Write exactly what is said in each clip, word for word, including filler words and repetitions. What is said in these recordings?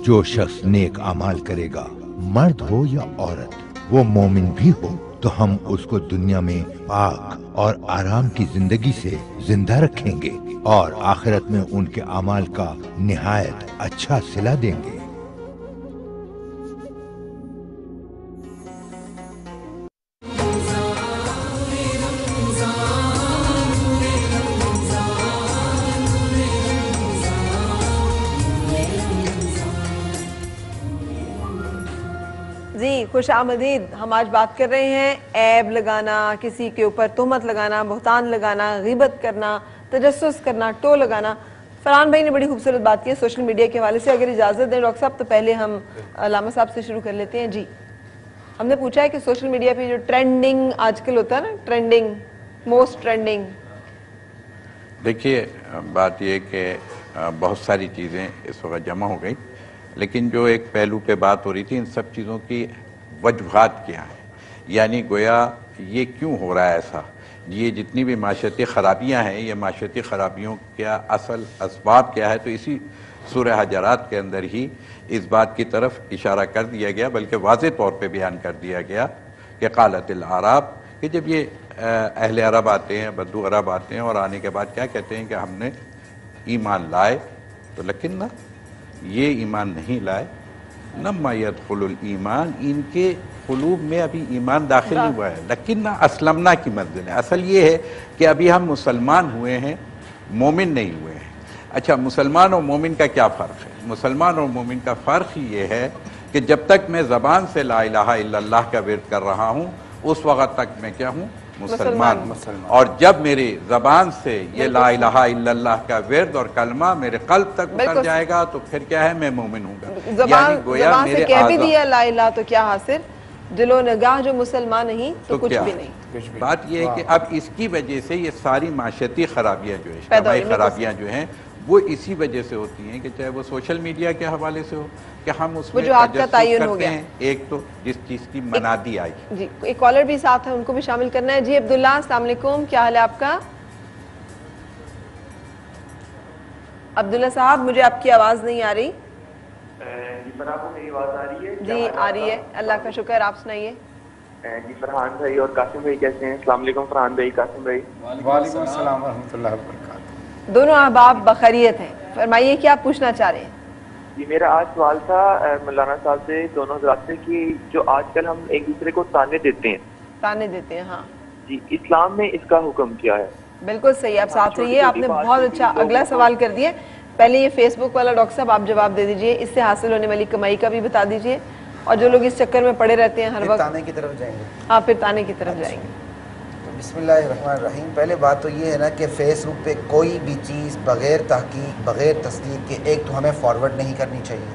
जो शख्स नेक अमाल करेगा, मर्द हो या औरत, वो मोमिन भी हो, तो हम उसको दुनिया में पाक और आराम की जिंदगी से जिंदा रखेंगे और आखिरत में उनके अमाल का निहायत अच्छा सिला देंगे। जी खुश आमदीद। हम आज बात कर रहे हैं ऐब लगाना, किसी के ऊपर तहमत लगाना, बहतान लगाना, गीबत करना, तजस्सुस करना, टो लगाना। फरहान भाई ने बड़ी खूबसूरत बात की है सोशल मीडिया के हवाले से। अगर इजाज़त दें डॉक्टर साहब तो पहले हम लामा साहब से शुरू कर लेते हैं। जी हमने पूछा है कि सोशल मीडिया पे जो ट्रेंडिंग आजकल होता है ना, ट्रेंडिंग, मोस्ट ट्रेंडिंग। देखिए बात ये कि बहुत सारी चीज़ें इस वक्त जमा हो गई, लेकिन जो एक पहलू पे बात हो रही थी, इन सब चीज़ों की वजूहात क्या हैं, यानी गोया ये क्यों हो रहा है ऐसा, ये जितनी भी माशरती ख़राबियाँ हैं, ये माशरती ख़राबियों का असल असबाब क्या है। तो इसी सूरह हजरात के अंदर ही इस बात की तरफ इशारा कर दिया गया, बल्कि वाज़े तौर पे बयान कर दिया गया कि क़ालतिल अरब, कि जब ये अहले अरब आते हैं, बद्दू अरब आते हैं और आने के बाद क्या कहते हैं कि हमने ईमान लाए, तो लेकिन ना ये ईमान नहीं लाए, लम्मा यदखुलुल ईमान, इनके क़ुलूब में अभी ईमान दाखिल नहीं हुआ है, लेकिन ना असलमना की मंजिल है। असल ये है कि अभी हम मुसलमान हुए हैं, मोमिन नहीं हुए हैं। अच्छा, मुसलमान और मोमिन का क्या फ़र्क है? मुसलमान और मोमिन का फ़र्क ये है कि जब तक मैं ज़बान से ला इलाहा इल्लल्लाह का विर्द कर रहा हूँ, उस वक़्त तक मैं क्या हूँ? मुसलमान। और जब मेरी ज़बान से ये ला इलाहा इल्लल्लाह का विर्द और कलमा मेरे कल्ब तक उतर जाएगा, तो फिर क्या है? मैं मोमिन हूँगा। ज़बान ज़बान से कह भी दिया ला इलाहा तो क्या हासिल, दिलो निगाह जो मुसलमान नहीं तो, तो कुछ भी नहीं। बात यह है कि अब इसकी वजह से ये सारी माशरती खराबियाँ जो है, इज्तिमाई खराबियाँ जो हैं, वो इसी वजह से होती हैं कि चाहे वो सोशल मीडिया के हवाले से हो कि हम उसमें तजस्सुस करते हैं, एक तो जिस चीज़ की मनादी आई। जी एक कॉलर भी साथ है, उनको भी शामिल करना है। जी अब्दुल्ला, अस्सलाम वालेकुम, क्या हाल है आपका? अब्दुल्ला साहब, मुझे आपकी आवाज़ नहीं आ रही। जी पर आपको मेरी आवाज़ आ रही है? जी आ रही है, अल्लाह का शुक्र। आप सुनाइए। जी फरहान भाई और कासिम भाई कैसे हैं? अस्सलाम वालेकुम फरहान भाई, कासिम भाई। वालेकुम अस्सलाम व रहमतुल्लाहि व बरकातुहू। दोनों अहबाब बखैरियत हैं, फरमाइए क्या पूछना चाह रहे हैं? जी मेरा आज सवाल था मौलाना साहब से, दोनों हज़रात से, कि जो आजकल हम एक दूसरे को ताने देते हैं ताने देते हैं हाँ जी, इस्लाम में इसका हुक्म क्या है? बिल्कुल सही, आप साथ रहिए। आपने बहुत अच्छा अगला सवाल कर दिया। पहले ये फेसबुक वाला डॉक्टर साहब आप जवाब दे दीजिए, इससे हासिल होने वाली कमाई का भी बता दीजिए, और जो लोग इस चक्कर में पड़े रहते हैं हर वक्त ताने की तरफ जाएंगे। हाँ फिर ताने की तरफ जाएंगे। तो बिस्मिल्लाहिर्रहमानिर्रहीम। पहले बात तो ये है ना कि फेसबुक पे कोई भी चीज़ बग़ैर तहकीक, बग़ैर तस्दीक के, एक तो हमें फॉरवर्ड नहीं करनी चाहिए,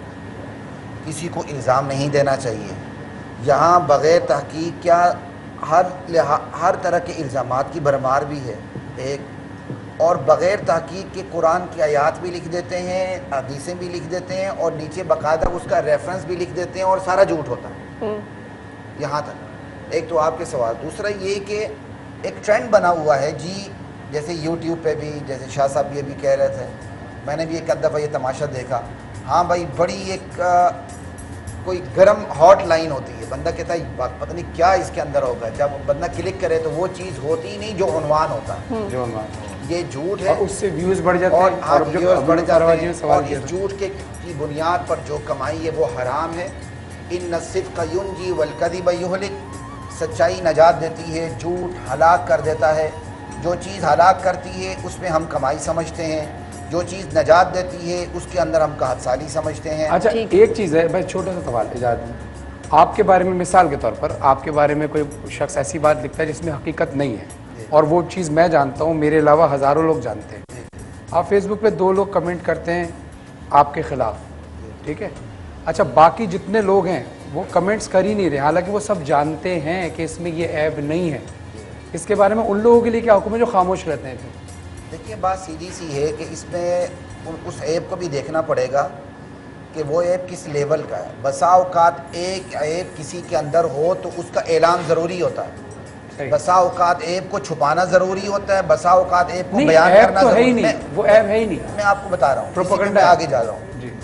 किसी को इल्ज़ाम नहीं देना चाहिए। यहाँ बग़ैर तहकीक क्या हर हर तरह के इल्ज़ामात की भरमार भी है एक, और बग़ैर तहकीक के कुरान की आयात भी लिख देते हैं, हदीसें भी लिख देते हैं, और नीचे बाकायदा उसका रेफरेंस भी लिख देते हैं, और सारा झूठ होता है। यहाँ तक एक तो आपके सवाल। दूसरा ये कि एक ट्रेंड बना हुआ है जी, जैसे यूट्यूब पे भी, जैसे शाह साहब ये भी कह रहे थे, मैंने भी एक दफ़ा ये तमाशा देखा। हाँ भाई, बड़ी एक आ, कोई गर्म हॉट लाइन होती है, बंदा कहता है पता नहीं क्या इसके अंदर होगा, जब बंदा क्लिक करे तो वो चीज़ होती ही नहीं जो उन्वान होता है, जो उन्वान ये झूठ है, और उससे व्यूज़ बढ़ जाते और हैं, और व्यूज़ बढ़ जाते हैं, और किया इस झूठ के की बुनियाद पर जो कमाई है वो हराम है। इन सिद्क़ युनजी वल कज़िब युहलिक, सच्चाई नजात देती है, झूठ हलाक कर देता है। जो चीज़ हलाक करती है उसमें हम कमाई समझते हैं, जो चीज़ नजात देती है उसके अंदर हम कहतसाली समझते हैं। अच्छा एक चीज़ है भाई, छोटा सा सवाल इजाज़त, आपके बारे में मिसाल के तौर पर आपके बारे में कोई शख्स ऐसी बात लिखता है जिसमें हकीकत नहीं है, और वो चीज़ मैं जानता हूँ, मेरे अलावा हज़ारों लोग जानते हैं, आप फेसबुक पे दो लोग कमेंट करते हैं आपके ख़िलाफ़, ठीक है, अच्छा बाकी जितने लोग हैं वो कमेंट्स कर ही नहीं रहे, हालांकि वो सब जानते हैं कि इसमें ये ऐब नहीं है, इसके बारे में उन लोगों के लिए क्या हुक्म है जो खामोश रहते हैं? फिर देखिए बात सीधी सी है कि इसमें उस ऐब को भी देखना पड़ेगा कि वो ऐब किस लेवल का है। बसा औकात एक ऐब किसी के अंदर हो तो उसका ऐलान ज़रूरी होता है, बसा औकात ऐब को छुपाना ज़रूरी होता है, बसा औकात ऐब को बयान करना तो है ही नहीं, नहीं, वो ऐब है ही नहीं। मैं आपको बता रहा हूँ, प्रोपेगेंडा, आगे जा रहा हूँ।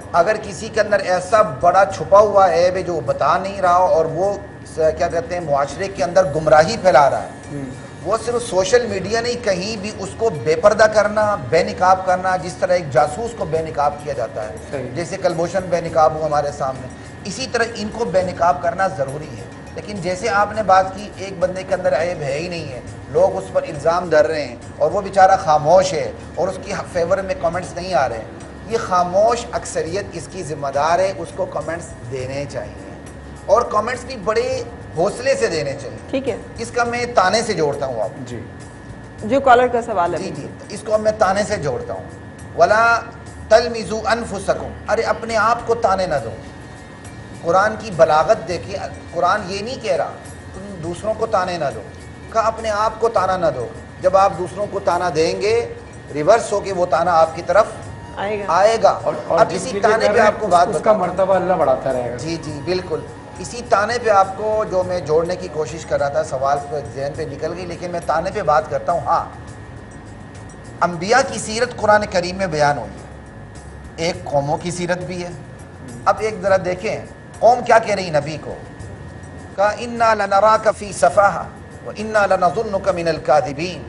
اگر کسی کے اندر ایسا بڑا چھپا ہوا عیب ہے جو وہ بتا نہیں رہا اور وہ کیا کہتے ہیں معاشرے کے اندر گمراہی پھیلا رہا ہے، وہ صرف سوشل میڈیا نہیں، کہیں بھی اس کو بے پردہ کرنا، بے نقاب کرنا، جس طرح ایک جاسوس کو بے نقاب کیا جاتا ہے، جیسے کلبھوشن بے نقاب ہو ہمارے سامنے، اسی طرح ان کو بے نقاب کرنا ضروری ہے۔ لیکن جیسے آپ نے بات کی ایک بندے کے اندر عیب ہے ہی نہیں ہے، لوگ اس پر الزام دھر رہے ہیں اور وہ بیچارہ خاموش ہے اور اس کی فیور میں کمنٹس نہیں آ رہے ہیں، یہ خاموش اکثریت اس کی ذمہ دار ہے، اس کو کمنٹس دینے چاہیے اور کمنٹس بھی بڑے حوصلے سے دینے چاہیے۔ ٹھیک ہے، اس کا میں تانے سے جوڑتا ہوں آپ جی جو کالر کا سوال ہے جی جی اس کو میں تانے سے جوڑتا ہوں۔ ولا تلمزوا انفسکم، ارے اپنے آپ کو تانے نہ دو۔ قرآن کی بلاغت دیکھیے، قرآن یہ نہیں کہہ رہا تم دوسروں کو تانے نہ دو، کہا اپنے آپ کو تانا نہ دو۔ جب آپ دوسروں کو تانا دیں گے ریورس ہو کے وہ تانا آپ کی طرف آئے گا آئے گا۔ اور اب جس اسی کے لیے تانے کر پہ رہے ہیں، آپ کو بات اس کا مرتبہ اللہ بڑھاتا رہے گا۔ جی جی بالکل، اسی تانے پہ آپ کو جو میں جوڑنے کی کوشش کر رہا تھا، سوال پہ ذہن پہ نکل گئی، لیکن میں تانے پہ بات کرتا ہوں۔ ہاں، انبیاء کی سیرت قرآن کریم میں بیان ہوئی ہے، ایک قوموں کی سیرت بھی ہے۔ اب ایک ذرا دیکھیں قوم کیا کہہ رہی نبی کو، کہا انا لنراک فی صفاحہ وانا لنظنک من الکاذبین،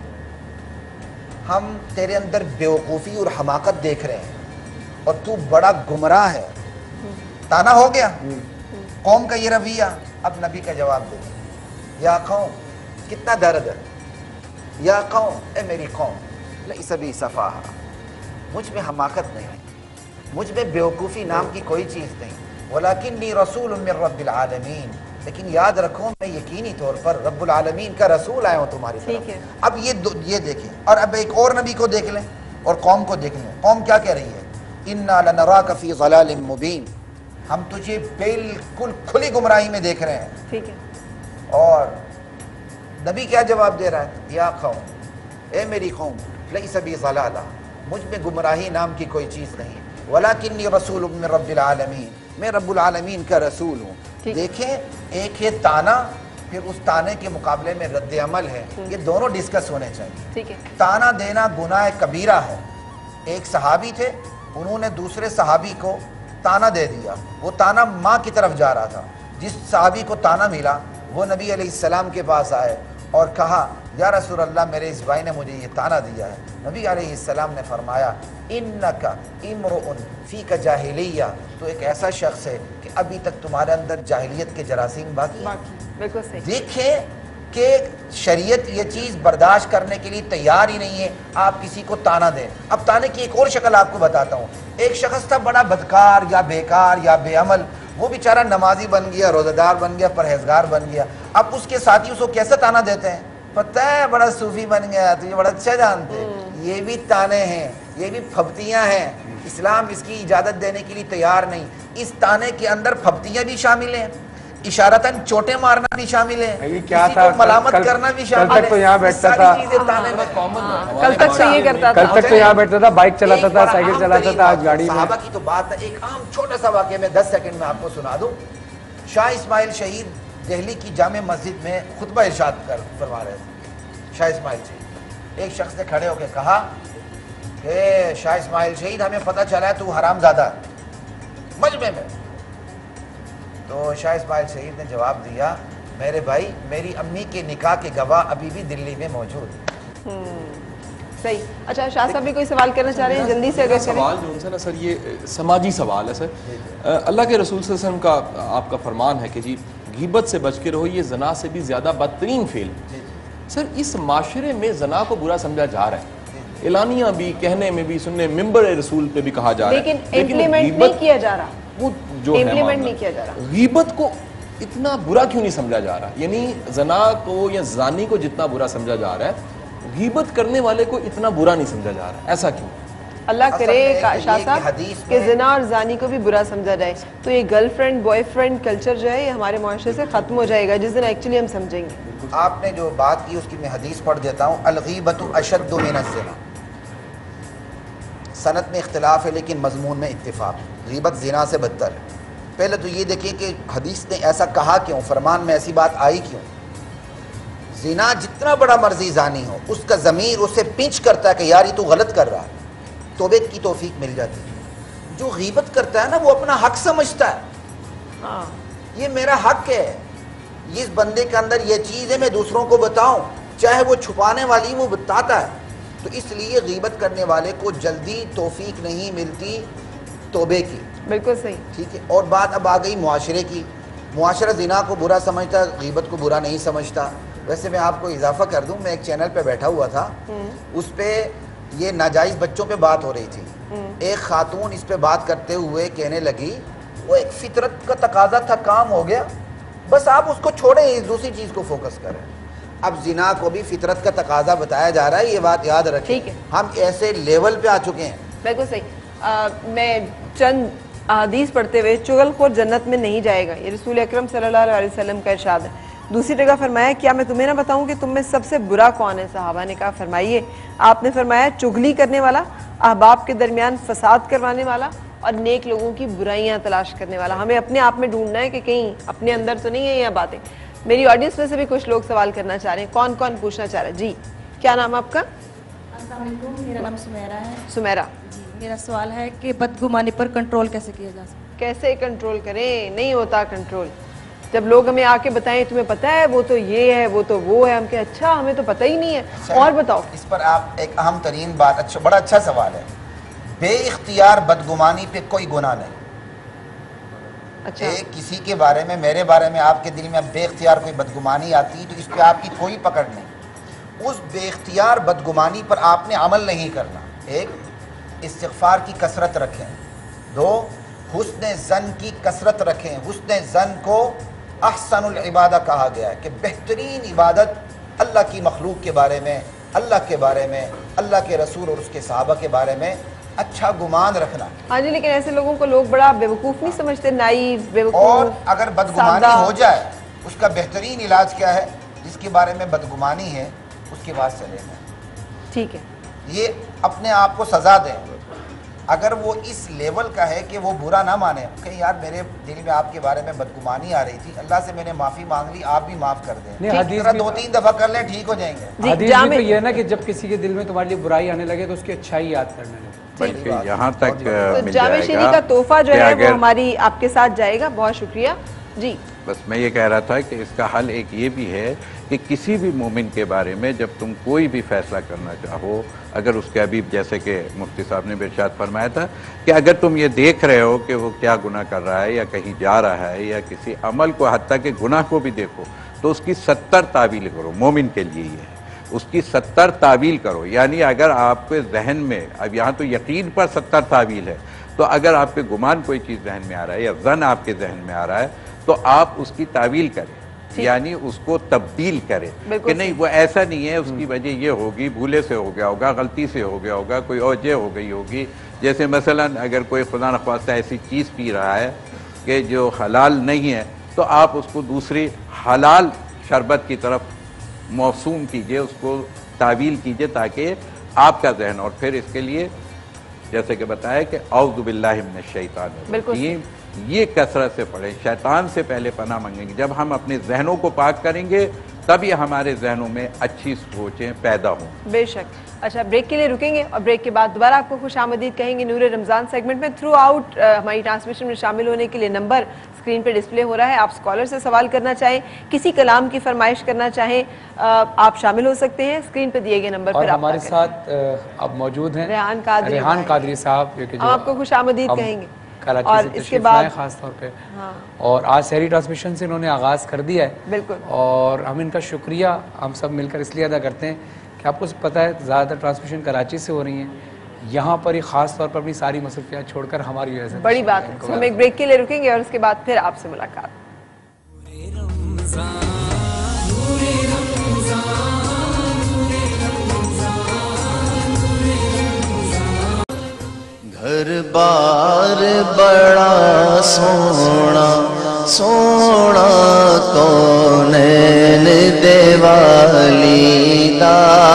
ہم تیرے اندر بیوقوفی اور حماقت دیکھ رہے ہیں اور تو بڑا گمراہ ہے۔ تانا ہو گیا قوم کا یہ رویہ۔ اب نبی کا جواب دے، یا قوم، کتنا درد ہے، یا قوم، اے میری قوم، لیس بی صفاحہ، مجھ میں حماقت نہیں ہے، مجھ میں بیوقوفی نام کی کوئی چیز نہیں، ولیکنی رسول من رب العالمین، لیکن یاد رکھو میں یقینی طور پر رب العالمین کا رسول آیا ہوں تمہاری طرف۔ اب یہ یہ دیکھیں، اور اب ایک اور نبی کو دیکھ لیں اور قوم کو دیکھ لیں۔ قوم کیا کہہ رہی ہے، انا لنراک فی ضلال مبین، ہم تجھے بالکل کھلی گمراہی میں دیکھ رہے ہیں۔ ٹھیک ہے، اور نبی کیا جواب دے رہا ہے، یا قوم، اے میری قوم، لیس بی ضلالہ، مجھ میں گمراہی نام کی کوئی چیز نہیں، ولیکنی رسول من رب العالمین، میں رب العالمین کا رسول ہوں۔ دیکھیں ایک ہے تانا، پھر اس تانے کے مقابلے میں رد عمل ہے، یہ دونوں ڈسکس ہونے چاہیے۔ ٹھیک ہے، تانا دینا گناہ کبیرہ ہے۔ ایک صحابی تھے، انہوں نے دوسرے صحابی کو تانا دے دیا، وہ تانا ماں کی طرف جا رہا تھا۔ جس صحابی کو تانا ملا وہ نبی علیہ السلام کے پاس آئے اور کہا یا رسول اللہ میرے اس بھائی نے مجھے یہ تانا دیا ہے۔ نبی علیہ السلام نے فرمایا انک امرؤ فیک جاہلیہ، تو ایک ایسا شخص ہے کہ ابھی تک تمہارے اندر جاہلیت کے جراثیم باقی ہیں۔ باقی بالکل صحیح۔ دیکھیں کہ شریعت یہ چیز برداشت کرنے کے لیے تیار ہی نہیں ہے، آپ کسی کو تانا دیں۔ اب تانے کی ایک اور شکل آپ کو بتاتا ہوں۔ ایک شخص تھا بڑا بدکار یا بیکار یا بے عمل، وہ بیچارہ نمازی بن گیا، روزہ دار بن گیا، پرہیزگار بن گیا۔ اب اس کے ساتھی اس کو کیسے تانا دیتے ہیں، پتہ ہے بڑا صوفی بن گیا، تجھے بڑا اچھا جانتے۔ یہ بھی تانے ہیں، یہ بھی پھپتیاں ہیں۔ اسلام اس کی اجازت دینے کے لیے تیار نہیں۔ اس تانے کے اندر پھپتیاں بھی شامل ہیں، اشارتاً چوٹیں مارنا بھی شامل ہے، کیا کسی تھا کو ملامت کرنا بھی شامل ہے۔ کل تک تو یہاں بیٹھتا تھا، کل تک تو یہ کرتا تھا، کل تک تو یہاں بیٹھتا تھا، بائک چلاتا تھا، سائیکل چلاتا تھا، آج گاڑی میں۔ صحابہ کی تو بات ہے، ایک عام چھوٹا سا واقعہ میں دس سیکنڈ میں آپ کو سنا دوں۔ شاہ اسماعیل شہید دہلی کی جامع مسجد میں خطبہ ارشاد کر فرما رہے تھے۔ شاہ اسماعیل شہید، ایک شخص نے کھڑے ہو کے کہا کہ شاہ اسماعیل شہید ہمیں پتہ چلا ہے تو حرام زادہ مجمع میں۔ تو شاہ اسماعیل شہید نے جواب دیا میرے بھائی میری امی کے نکاح کے گواہ ابھی بھی دلی میں موجود ہیں۔ صحیح۔ اچھا شاہ صاحب بھی کوئی سوال کرنا چاہ رہے ہیں جلدی سے؟ اگر سوال جو ہے نا سر، یہ سماجی سوال ہے سر۔ اللہ کے رسول صلی اللہ علیہ وسلم کا آپ کا فرمان ہے کہ جی غیبت سے بچ کے رہو، یہ زنا سے بھی زیادہ بدترین فعل ہے۔ سر اس معاشرے میں زنا کو برا سمجھا جا رہا ہے، اعلانیہ بھی، کہنے میں بھی، سننے ممبر رسول پہ بھی کہا جا رہا ہے، لیکن امپلیمنٹ نہیں کیا جا رہا، وہ جو ہے امپلیمنٹ نہیں کیا جا رہا۔ غیبت کو اتنا برا کیوں نہیں سمجھا جا رہا؟ یعنی زنا کو یا زانی کو جتنا برا سمجھا جا رہا ہے، غیبت کرنے والے کو اتنا برا نہیں سمجھا جا رہا، ایسا کیوں؟ اللہ کرے شاہ صاحب کہ زنا اور زانی کو بھی برا سمجھا جائے تو یہ girlfriend boyfriend culture جو ہے یہ ہمارے معاشرے سے ختم ہو جائے گا جس دن ایکچولی ہم سمجھیں گے۔ آپ نے جو بات کی اس کی میں حدیث پڑھ دیتا ہوں، الغیبۃ اشد من الزنا۔ سند میں اختلاف ہے لیکن مضمون میں اتفاق، غیبت زنا سے بدتر ہے۔ پہلے تو یہ دیکھیں کہ حدیث نے ایسا کہا کیوں، فرمان میں ایسی بات آئی کیوں۔ زنا جتنا بڑا مرضی زانی ہو، اس کا ضمیر اسے پنچ کرتا ہے کہ یار یہ تو غلط کر رہا ہے، توبہ کی توفیق مل جاتی ہے۔ جو غیبت کرتا ہے نا وہ اپنا حق سمجھتا ہے، یہ میرا حق ہے، یہ اس بندے کے اندر یہ چیز ہے میں دوسروں کو بتاؤں، چاہے وہ چھپانے والی وہ بتاتا ہے. تو اس لیے غیبت کرنے والے کو جلدی توفیق نہیں ملتی توبے کی. بالکل صحیح. ٹھیک ہے. اور بات اب آ گئی معاشرے کی. معاشرہ زنا کو برا سمجھتا، غیبت کو برا نہیں سمجھتا. ویسے میں آپ کو اضافہ کر دوں، میں ایک چینل پہ بیٹھا ہوا تھا، اس پہ یہ ناجائز بچوں پہ بات ہو رہی تھی. ایک خاتون اس پہ بات کرتے ہوئے کہنے لگی وہ ایک فطرت کا تقاضا تھا، کام ہو گیا، بس آپ اس کو چھوڑیں، اس دوسری چیز کو فوکس کریں. اب زنا کو بھی فطرت کا تقاضا بتایا جا رہا ہے، یہ بات یاد رکھیں. ہم ایسے لیول پہ آ چکے ہیں. بالکل صحیح. میں چند احادیث پڑھتے ہوئے، چغل خور جنت میں نہیں جائے گا، یہ رسول اکرم صلی اللہ علیہ وسلم کا ارشاد ہے. دوسری جگہ فرمایا کیا میں تمہیں نہ بتاؤں کہ تم میں سب سے برا کون ہے؟ صحابہ نے کہا فرمائیے. آپ نے فرمایا چغلی کرنے والا، احباب کے درمیان فساد کروانے والا، اور نیک لوگوں کی برائیاں تلاش کرنے والا. ہمیں اپنے آپ میں ڈھونڈنا ہے کہ کہیں اپنے اندر تو نہیں ہے یہ باتیں. میری آڈینس میں سے بھی کچھ لوگ سوال کرنا چاہ رہے ہیں. کون کون پوچھنا چاہ رہا ہے؟ جی کیا نام ہے آپ کا؟ السلام علیکم، میرا نام سمیرہ ہے. سمیرہ جی، میرا سوال ہے کہ بدگمانی پر کنٹرول کیسے کیا جا سکتا؟ کیسے کنٹرول کریں؟ نہیں ہوتا کنٹرول. جب لوگ ہمیں آ کے بتائیں تمہیں پتہ ہے وہ تو یہ ہے وہ تو وہ ہے، ہم کہ اچھا ہمیں تو پتہ ہی نہیں ہے. اور بتاؤ اس پر آپ ایک اہم ترین بات، اچھا بڑا اچھا سوال ہے. بے اختیار بدگمانی پہ کوئی گناہ نہیں. اچھا ایک کسی کے بارے میں، میرے بارے میں آپ کے دل میں بے اختیار کوئی بدگمانی آتی تو اس پہ آپ کی کوئی پکڑ نہیں. اس بے اختیار بدگمانی پر آپ نے عمل نہیں کرنا. ایک، استغفار کی کثرت رکھیں. دو، حسن ظن کی کثرت رکھیں. حسن ظن کو احسن العبادہ کہا گیا ہے کہ بہترین عبادت اللہ کی مخلوق کے بارے میں، اللہ کے بارے میں، اللہ کے رسول اور اس کے صحابہ کے بارے میں اچھا گمان رکھنا. ہاں جی، لیکن ایسے لوگوں کو لوگ بڑا بیوقوف نہیں سمجھتے، نائیو بیوقوف. اور اگر بدگمانی ہو جائے اس کا بہترین علاج کیا ہے؟ جس کے بارے میں بدگمانی ہے اس کے بعد چلے جائیں. ٹھیک ہے. یہ اپنے آپ کو سزا دیں. اگر وہ اس لیول کا ہے کہ وہ برا نہ مانے کہ یار میرے دل میں آپ کے بارے میں بدگمانی آ رہی تھی، اللہ سے میں نے معافی مانگ لی، آپ بھی معاف کر دیں. دو تین دفعہ کر لیں، ٹھیک ہو جائیں گے. حدیث بھی تو یہ ہے نا کہ جب کسی کے دل میں تمہارے لیے برائی آنے لگے تو اس کی اچھائی یاد کرنے لگے. بلکہ یہاں تک مل جامع جائے شیری گا کا تحفہ جو کہ ہے وہ اگر ہماری آپ کے ساتھ جائے گا. بہت شکریہ. جی بس میں یہ کہہ رہا تھا کہ اس کا حل ایک یہ بھی ہے کہ کسی بھی مومن کے بارے میں جب تم کوئی بھی فیصلہ کرنا چاہو، اگر اس کے حبیب جیسے کہ مفتی صاحب نے بھی ارشاد فرمایا تھا کہ اگر تم یہ دیکھ رہے ہو کہ وہ کیا گناہ کر رہا ہے یا کہیں جا رہا ہے یا کسی عمل کو، حتیٰ کہ گناہ کو بھی دیکھو، تو اس کی ستر تعویل کرو. مومن کے لیے یہ ہے، اس کی ستر تعویل کرو. یعنی اگر آپ کے ذہن میں، اب یہاں تو یقین پر ستر تعویل ہے، تو اگر آپ کے گمان کوئی چیز ذہن میں آ رہا ہے یا ظن آپ کے ذہن میں آ رہا ہے تو آپ اس کی تعویل کریں، یعنی اس کو تبدیل کریں کہ نہیں وہ ایسا نہیں ہے، اس کی وجہ یہ ہوگی، بھولے سے ہو گیا ہوگا، غلطی سے ہو گیا ہوگا، کوئی وجہ ہو گئی ہوگی. جیسے مثلا اگر کوئی خدا نخواستہ ایسی چیز پی رہا ہے کہ جو حلال نہیں ہے تو آپ اس کو دوسری حلال شربت کی طرف موسوم کیجئے، اس کو تعویل کیجئے تاکہ آپ کا ذہن، اور پھر اس کے لیے جیسے کہ بتایا کہ اعوذ باللہ من الشیطان الرجیم، یہ کثرت سے پڑھیں. شیطان سے پہلے پناہ مانگیں گے. جب ہم اپنے ذہنوں کو پاک کریں گے تبھی ہمارے ذہنوں میں اچھی سوچیں پیدا ہوں. بے شک. اچھا بریک کے لیے رکیں گے اور بریک کے بعد دوبارہ آپ کو خوش آمدید کہیں گے نور رمضان سیگمنٹ میں. تھرو آؤٹ ہماری ٹرانسمیشن میں شامل ہونے کے لیے نمبر اسکرین پہ ڈسپلے ہو رہا ہے. آپ اسکالر سے سوال کرنا چاہیں، کسی کلام کی فرمائش کرنا چاہیں، آپ شامل ہو سکتے ہیں اسکرین پہ دیے گئے نمبر پر. ہمارے ساتھ اب موجود ہیں ریحان قادری ریحان قادری صاحب، ہم آپ کو خوش آمدید کہیں گے. اور اس کے بعد خاص طور پہ اور آج سحری ٹرانسمیشن سے انہوں نے آغاز کر دیا ہے. بالکل. اور ہم ان کا شکریہ ہم سب مل کر اس لیے ادا کرتے ہیں کہ آپ کو پتہ ہے زیادہ تر ٹرانسمیشن کراچی سے ہو رہی ہیں، یہاں پر ہی خاص طور پر اپنی ساری مصروفیات چھوڑ کر ہماری وجہ سے بڑی بات ہے. ہم ایک بریک کے لیے رکیں گے اور اس کے بعد پھر آپ سے ملاقات. گھر بار بڑا سونا سونا کونین دیوالی دا،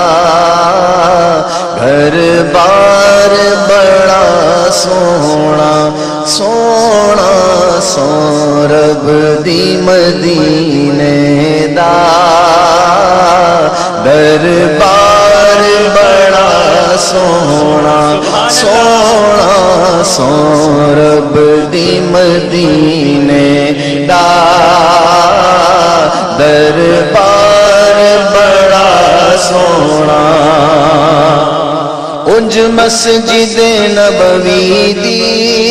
گھر بار بڑا سونا سونا سورب دی مدینے دا، دربار बार बड़ा सोना सोना सो रब दी मदीने दा दरबार बड़ा सोना उंज मस्जिद नबवी दी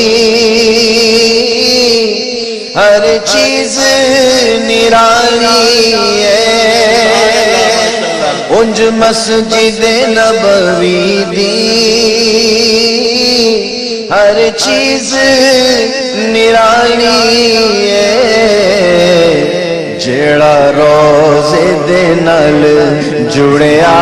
हर चीज निराली है उंज मस्जिद नबवी दी हर चीज निराली है जेड़ा रोज़े दे नाल जुड़िया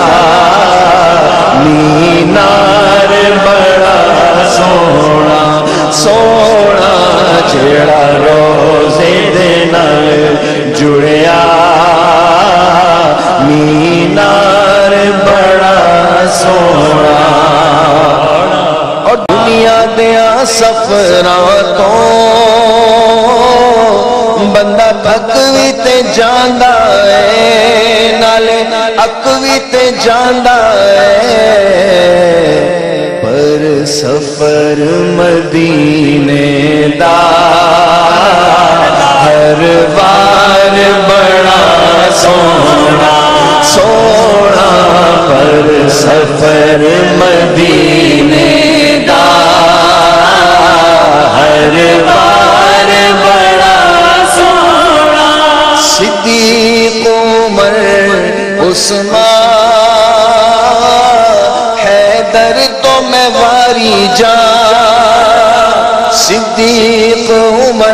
मीनार बड़ा सोना सोना जेड़ा रोज़े दे नाल जुड़िया मीनार बड़ा सोना और दुनिया दिया सफरां तो बंदा थक भी ते जांदा है नाले अक भी ते जांदा है पर सफर मदीने दा हर बार बड़ा सोना सोना पर सफर मदीने दा हर बार बड़ा सोना सिद्दीक उमर उस्मान हैदर तो मैं वारी जा सिद्दीक उमर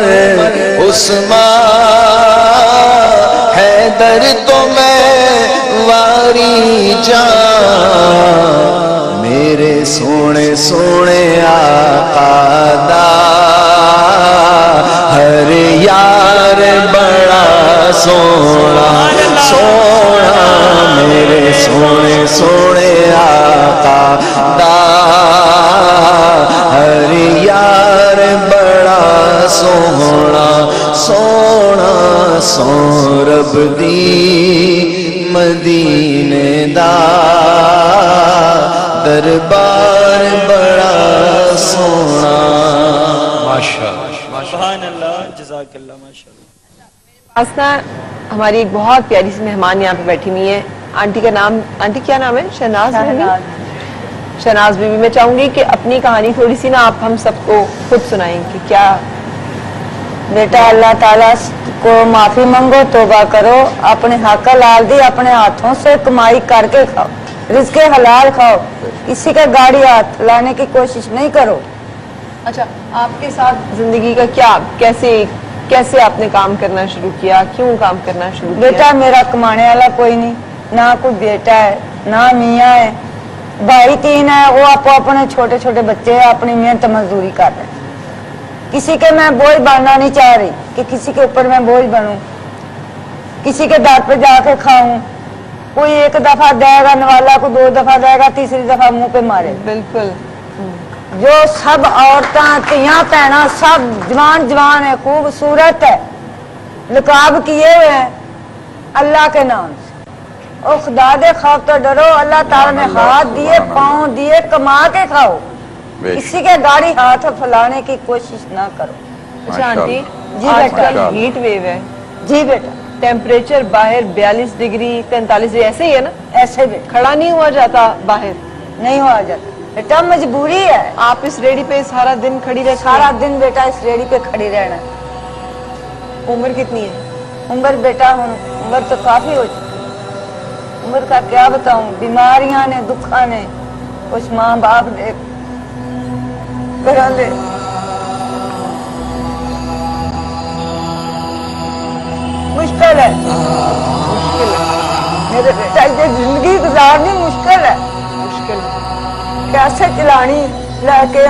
उस्मान हैदर तो मैं वारी जा मेरे सोने सोने आका दा हर यार बड़ा सोना सोना मेरे सोने सोने आका दा हर यार बड़ा सोना सोना सो रब दी मदीने दा दरबार बड़ा सोना माशाअल्लाह सुभान अल्लाह जज़ाकल्लाह माशाअल्लाह। आसना हमारी एक बहुत प्यारी सी मेहमान यहाँ पे बैठी हुई है। आंटी का नाम आंटी क्या नाम है? शहनाज बीबी। शहनाज बीबी, मैं चाहूंगी कि अपनी कहानी थोड़ी सी ना आप हम सबको खुद सुनाएं कि क्या। बेटा अल्लाह ताला को माफी मांगो, तौबा करो, अपने हक हलाल दी अपने हाथों से कमाई करके खाओ, रिज़्क़े हलाल खाओ, किसी का गाड़ी हाथ लाने की कोशिश नहीं करो। अच्छा, आपके साथ जिंदगी का क्या कैसे कैसे आपने काम करना शुरू किया, क्यों काम करना शुरू किया? बेटा मेरा कमाने वाला कोई नहीं, ना कोई बेटा है ना मियाँ है, भाई तीन है, वो आपको अपने छोटे छोटे बच्चे हैं, अपनी मेहनत मजदूरी कर रहे हैं। किसी के मैं बोझ बनना नहीं चाह रही कि किसी के ऊपर मैं बोझ बनूं, किसी के दर पे जाके खाऊं। कोई एक दफा देगा नवाला को, दो दफा देगा, तीसरी दफा मुंह पे मारे। बिल्कुल। जो सब औरतें तियां भैना सब जवान जवान है, खूबसूरत है, निकाब किए हुए हैं अल्लाह के नाम से। ओ खुदा दे खौफ तो डरो, अल्लाह ताला ने हाथ दिए पाँव दिए, कमा के खाओ, किसी के गाड़ी हाथ फैलाने की कोशिश ना करो। अच्छा आंटी, जी बेटा, हीट वेव है। जी बेटा, टेम्परेचर बाहर बयालीस डिग्री तैंतालीस डिग्री ऐसे ही है ना? ऐसे बेटा, खड़ा नहीं हुआ जाता बाहर, नहीं हुआ जाता बेटा, मजबूरी है। आप इस रेडी पे सारा दिन खड़ी रह सारा दिन बेटा इस रेडी पे खड़ी रहना। उम्र कितनी है? उम्र बेटा उम्र तो काफी हो चुकी, उम्र का क्या बताऊं, बीमारियां ने दुखा ने कुछ माँ बाप ने करा ले। मुश्किल है, मुश्किल है मेरे बेटा, ये जिंदगी गुजारनी मुश्किल है, मुश्किल है। कैसे चलानी लेके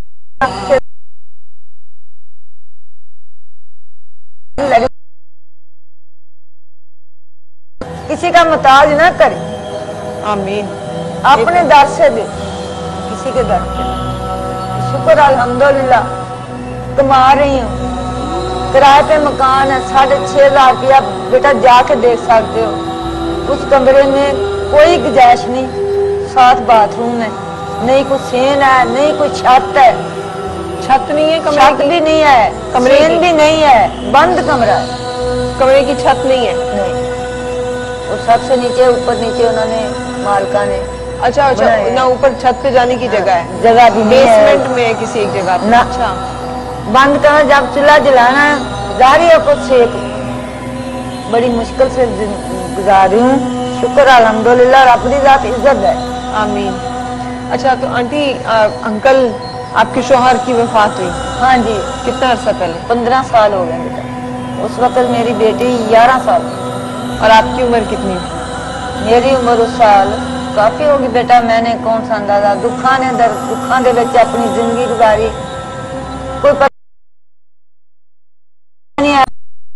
किसी का मुताज ना करे। आमीन। अपने दर से दे, किसी के दर से। शुक्र अल्हम्दुलिल्लाह कमा रही हूँ, किराए पे मकान है, साढ़े छह हजार रुपया बेटा जाके देख सकते हो। उस कमरे में कोई गुंजाइश नहीं, सात बाथरूम है, नहीं कोई सेन है, नहीं कोई छत है, छत नहीं है, कमरे छत भी नहीं है, कमरे सेन भी नहीं है, बंद कमरा है, कमरे की छत नहीं है। नहीं, वो सबसे नीचे ऊपर नीचे उन्होंने मालका ने अच्छा अच्छा, ना ऊपर छत पे जाने की जगह है, जगह भी नहीं है, बेसमेंट में है किसी एक जगह पे। ना, अच्छा, बंद करना, जब चूल्हा जलाना है जारी है कुछ सेक, बड़ी मुश्किल से गुजार रही हूँ, शुक्र अल्हम्दुलिल्लाह, रब दी जात इज्जत है, आमीन। अच्छा तो आंटी, आ, अंकल आपके शौहर की वफात हुई? हाँ जी। कितना अरसा पहले? पंद्रह साल हो गए बेटा, उस वक्त मेरी बेटी ग्यारह साल थी। और आपकी उम्र कितनी? मेरी उम्र उस साल काफी होगी बेटा, मैंने कौन सा अंदाजा, दुखा ने दर दुखा दे विच अपनी जिंदगी गुजारी, कोई पता नहीं है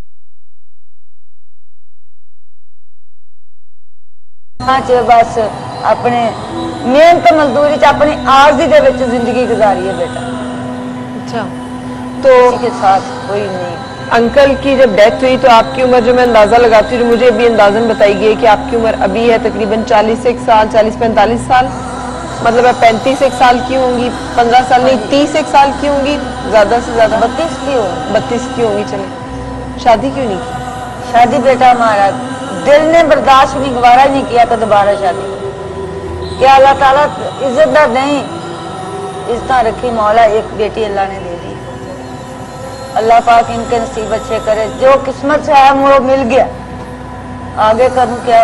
बस अपने मेहनत मजदूरी च अपनी आरजी दे विच जिंदगी गुजारी है बेटा। अच्छा, तो के साथ कोई नहीं। अंकल की जब डेथ हुई तो आपकी उम्र, जो मैं अंदाजा लगाती हूँ, मुझे भी अंदाजन बताई गई कि आपकी उम्र अभी है तकरीबन चालीस एक साल, चालीस पैंतालीस साल, मतलब आप पैंतीस एक साल की होंगी, पंद्रह साल नहीं तीस एक साल की होंगी, ज्यादा से ज्यादा बत्तीस की हो बत्तीस की होंगी। चले, शादी क्यों नहीं की? शादी बेटा हमारा दिल ने बर्दाश्त नहीं, गवारा नहीं किया तो दोबारा शादी, क्या अल्लाह ताला इज्जतदार नहीं, इज्जत रखी मौला, एक बेटी अल्लाह ने दे दी, अल्लाह पाक इनके नसीब अच्छे करे, जो किस्मत से आया वो मिल गया, आगे करूं क्या,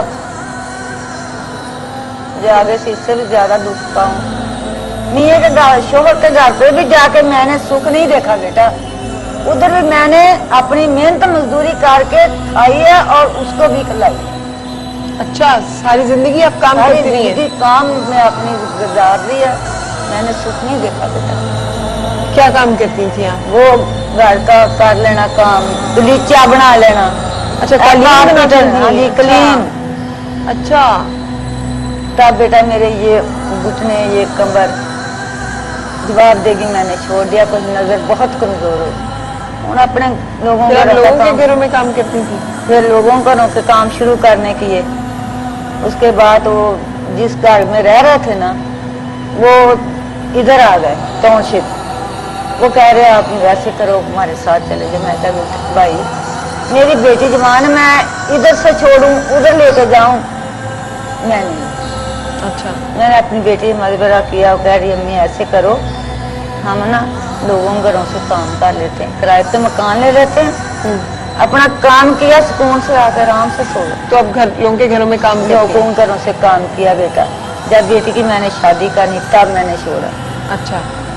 जो आगे से इससे भी ज्यादा दुख पाऊं। मियाँ के घर, शोहर के घर पे भी जाके मैंने सुख नहीं देखा बेटा, उधर भी मैंने अपनी मेहनत मजदूरी करके खाई है और उसको भी खिलाई। अच्छा, सारी जिंदगी आप काम करती रही हैं? काम में अपनी गुजार दी है, मैंने सुख नहीं देखा बेटा। क्या काम करती थी आप? वो घर का कर लेना काम, गलीचा बना लेना। अच्छा, क्लीन। अच्छा, तब बेटा मेरे ये घुटने, ये कमर जवाब देगी, मैंने छोड़ दिया, कुछ नजर बहुत कमजोर हो, उन अपने लोगों के लोगों के घरों में काम करती थी, फिर लोगों घरों के काम शुरू करने के लिए, उसके बाद वो जिस घर में रह रहे थे ना, वो इधर आ गए टाउनशिप, वो कह रहे आप वैसे करो, हमारे साथ चले जाओ। मैं कहा भाई मेरी बेटी जवान, मैं इधर से छोड़ूं उधर लेके जाऊं, मैं नहीं। अच्छा, मैंने अपनी बेटी मशवरा किया, वो कह रही अम्मी ऐसे करो, हम ना लोगों घरों से काम कर लेते हैं, किराए पे मकान ले लेते हैं, अपना काम किया, सुकून से आकर आराम से सो। तो अब घर लोगों के घरों में काम, लोगों घरों से काम किया बेटा, जब बेटी की मैंने शादी करनी तब मैंने छोड़ा। अच्छा,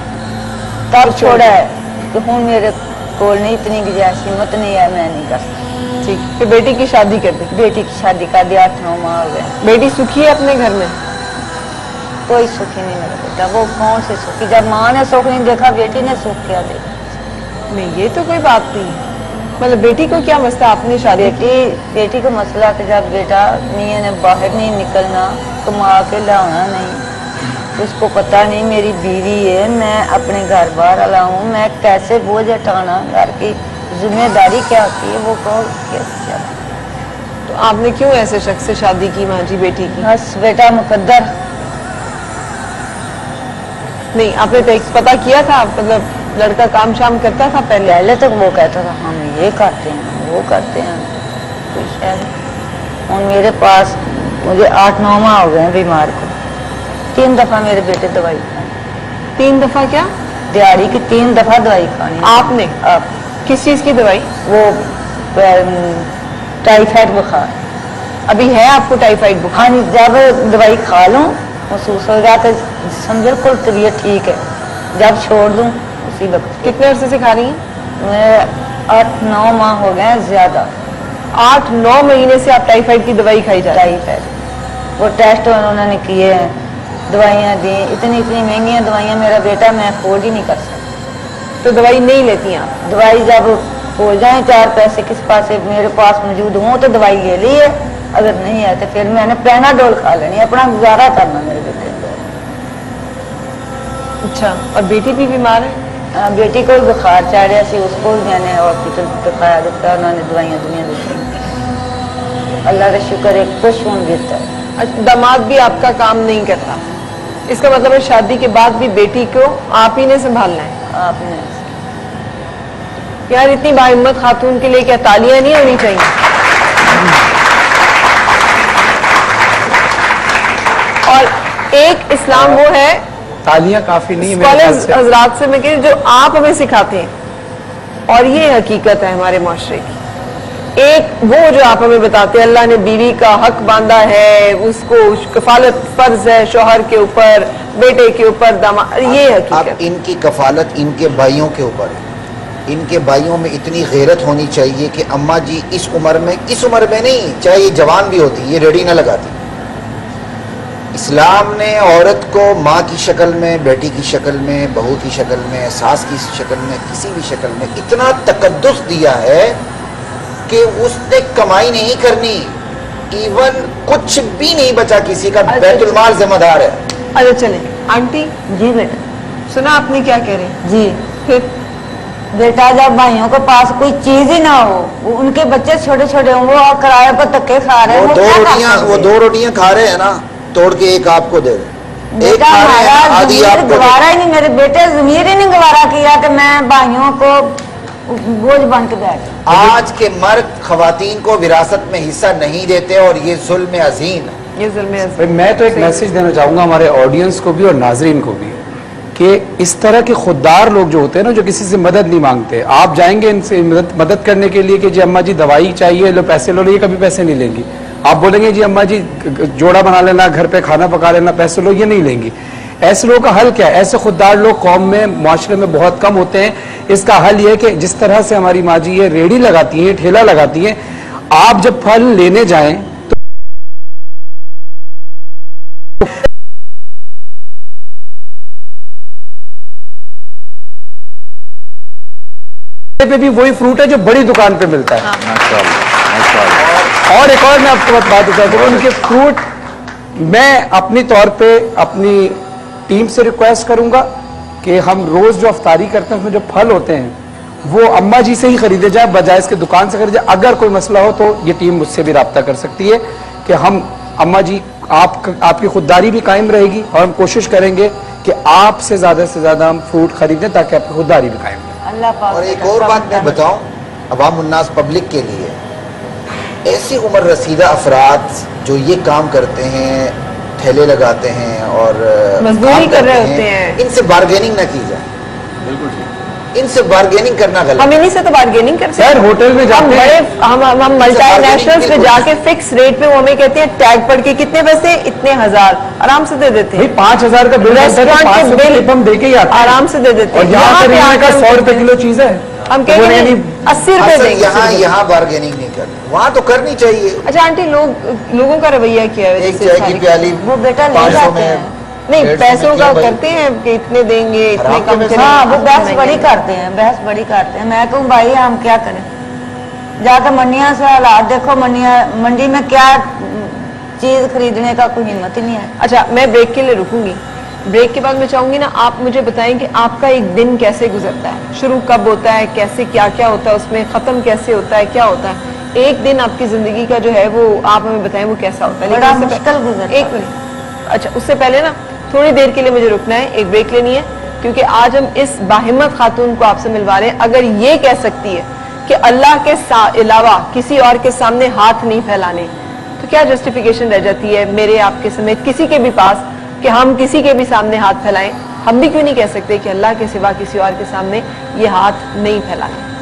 तब छोड़ा है तो हूँ मेरे को नहीं, इतनी गुंजाइश हिम्मत नहीं है, मैं नहीं कर सकती। ठीक, फिर बेटी की शादी कर दी? बेटी की शादी कर दी, आठ नौ माह हो गए। बेटी सुखी है अपने घर में? कोई सुखी नहीं मेरा बेटा, वो कौन से सुखी, जब माँ ने सुख नहीं देखा, बेटी ने सुख क्या देखा। नहीं, ये तो कोई बात नहीं, मतलब बेटी को क्या मसला, आपने शादी? बेटी बेटी को मसला कि जब बेटा मियाँ ने बाहर नहीं निकलना, कमा के लाना नहीं, उसको पता नहीं मेरी बीवी है, मैं अपने घर बाहर लाऊं, मैं कैसे बोझ उठाना, घर की जिम्मेदारी क्या होती है वो कौन कैसे। तो आपने क्यों ऐसे शख्स से शादी की माँ जी बेटी की? बस बेटा मुकद्दर। नहीं, आपने तो पता किया था, मतलब लड़का काम शाम करता था पहले? पहले तक वो कहता था हम ये करते हैं वो करते हैं, कुछ है। और मेरे पास मुझे आठ नौ माह हो गए बीमार को, तीन दफा मेरे बेटे दवाई खानी। तीन दफा क्या? दिहाड़ी की तीन दफा दवाई खानी। आपने? आप किस चीज की दवाई? वो टाइफाइड बुखार। अभी है आपको टाइफाइड बुखार? हाँ, जब दवाई खा लूँ महसूस होगा कि जिस्म बिल्कुल तबीयत ठीक है, जब छोड़ दूँ उसी वक्त। कितने अरसे से खा रही हैं? मैं आठ नौ माह हो गए ज्यादा। आठ नौ महीने से आप टाइफाइड की दवाई खाई जा रही? टाइफाइड वो टेस्ट उन्होंने किए हैं, दवाइयाँ दी, इतनी इतनी महंगी दवाइयाँ, मेरा बेटा मैं अफोर्ड ही नहीं कर सकता। तो दवाई नहीं लेती आप? दवाई जब हो जाए चार पैसे किस पास मेरे पास मौजूद हों तो दवाई ले ली है, अगर नहीं है तो फिर मैंने पैनाडोल खा लेनी, अपना गुजारा करना मेरे बेटे। अच्छा, और बेटी भी बीमार है? आ, बेटी को बुखार चढ़ रहा सी, उसको भी मैंने हॉस्पिटल दिखाया, दिखाया उन्होंने दवाइयाँ दुनिया दी। अल्लाह का शुक्र है कुछ होने देता है। दामाद भी आपका काम नहीं करता, इसका मतलब है शादी के बाद भी बेटी को आप ही ने संभालना है। आपने यार इतनी बाहिम्मत खातून के लिए क्या तालियां नहीं होनी चाहिए? और एक इस्लाम वो है, तालियां काफी नहीं है मेरे ख्याल से। हजरात से मैं कह रही हूं, जो आप हमें सिखाते हैं और ये हकीकत है हमारे माशरे की। एक वो जो आप हमें बताते हैं अल्लाह ने बीवी का हक बांधा है, उसको कफालत फर्ज है शोहर के ऊपर, बेटे के ऊपर, दामाद, ये हकीकत। इनकी कफालत इनके भाइयों के ऊपर है। इनके भाइयों में इतनी गैरत होनी चाहिए कि अम्मा जी इस उम्र में, इस उम्र में नहीं, चाहे ये जवान भी होती, ये रेडी ना लगाती। इस्लाम ने औरत को माँ की शक्ल में, बेटी की शक्ल में, बहू की शक्ल में, सास की शक्ल में, किसी भी शक्ल में इतना तकद्दुस दिया है कि उसने कमाई नहीं करनी, इवन कुछ भी नहीं बचा किसी का, बैतुल माल जिम्मेदार है। अच्छा चले आंटी जी बेटा, सुना आपने क्या कह रहे? जी फिर बेटा जब भाइयों के पास कोई चीज ही ना हो, उनके बच्चे छोटे छोटे होंगे और किराए पर धक्के खा रहे हैं, वो वो दो क्या कर रोटियां सकते वो हैं? दो रोटियां खा रहे हैं ना, तोड़ के एक आपको दे दे, एक बेटा खा रहे हैं, हमारा आधी ज़मीर आपको दे गवारा ही नहीं, मेरे बेटे ज़मीर ही नहीं गवारा किया कि मैं भाइयों को बोझ बन के बैठ। आज के मर्द खवातीन को विरासत में हिस्सा नहीं देते और ये जुल्म अजीम है। ये जुल्म है। भाई मैं तो एक मैसेज देना चाहूँगा हमारे ऑडियंस को भी और नाजरीन को भी कि इस तरह के खुददार लोग जो होते हैं ना, जो किसी से मदद नहीं मांगते, आप जाएंगे इनसे मदद मदद करने के लिए कि जी अम्मा जी दवाई चाहिए, लो पैसे लो, ये कभी पैसे नहीं लेंगी। आप बोलेंगे जी अम्मा जी जोड़ा बना लेना, घर पे खाना पका लेना, पैसे लो, ये नहीं लेंगी। ऐसे लोगों का हल क्या है? ऐसे खुददार लोग कौम में, माशरे में बहुत कम होते हैं। इसका हल ये है कि जिस तरह से हमारी माँ जी ये रेडी लगाती हैं, ठेला लगाती हैं, आप जब फल लेने जाएं तो पे भी वही फ्रूट है जो बड़ी दुकान पे मिलता है। और एक और मैं आपको बात बताता हूँ, उनके फ्रूट मैं अपनी तौर पे अपनी टीम से रिक्वेस्ट करूंगा कि हम रोज जो अफ्तारी करते हैं उसमें जो फल होते हैं वो अम्मा जी से ही खरीदे जाए, बजाय इसके दुकान से खरीदे जाए। अगर कोई मसला हो तो ये टीम मुझसे भी रब्ता कर सकती है कि हम अम्मा जी आप आपकी खुददारी भी कायम रहेगी और हम कोशिश करेंगे कि आपसे ज्यादा से ज्यादा हम फ्रूट खरीदें ताकि आपकी खुददारी भी कायम रहे। और एक और बात मैं बताऊं अवाम उन्नास पब्लिक के लिए, ऐसी उम्र रसीदा अफराद जो ये काम करते हैं, ठेले लगाते हैं और मजदूरी कर रहे होते हैं, इनसे बार्गेनिंग ना की जाए। बिल्कुल इनसे बार्गेनिंग करना गलत। हम इन्हीं से तो बार्गेनिंग कर सकते हैं। होटल में जाते हम बड़े हम हम मल्टी नेशनल्स पे जाके फिक्स रेट पे वो हमें कहते हैं टैग पढ़ के कितने पैसे, इतने हजार, आराम से दे देते हैं। पांच हजार का बिल रेस्टोरेंट के बिल हम दे के ही आते हैं, आराम से दे देते हैं। और यहाँ पे का सौ रुपए किलो चीज है, हम कहेंगे अस्सी रुपए देंगे। यहाँ यहाँ बार्गेनिंग नहीं करनी, वहाँ तो करनी चाहिए। अच्छा आंटी, लोग लोगों का रवैया क्या है? एक चाय की प्याली वो बेटा ले जाते हैं, नहीं पैसों का करते हैं कि इतने देंगे, इतने कम करेंगे। हाँ वो बहस बड़ी करते हैं, बहस बड़ी करते हैं। मैं कहूँ भाई हम क्या करें, जाकर मंडिया से हालात देखो, मंडिया मंडी में क्या चीज खरीदने का कोई हिम्मत ही नहीं है। अच्छा मैं ब्रेक के लिए रुकूंगी, ब्रेक के बाद मैं चाहूंगी ना आप मुझे बताएं कि आपका एक दिन कैसे गुजरता है, शुरू कब होता है, कैसे क्या क्या होता है उसमें, खत्म कैसे होता है, क्या होता है एक दिन आपकी जिंदगी का जो है वो आप हमें बताएं वो कैसा होता है। बड़ा मुश्किल गुजरता है। एक मिनट, अच्छा उससे पहले ना थोड़ी देर के लिए मुझे रुकना है, एक ब्रेक लेनी है, क्योंकि आज हम इस बाहिम्मत खातून को आपसे मिलवा रहे हैं। अगर ये कह सकती है कि अल्लाह के अलावा किसी और के सामने हाथ नहीं फैलाने, तो क्या जस्टिफिकेशन रह जाती है मेरे आपके समेत किसी के भी पास कि हम किसी के भी सामने हाथ फैलाएं? हम भी क्यों नहीं कह सकते कि अल्लाह के सिवा किसी और के सामने ये हाथ नहीं फैलाएं?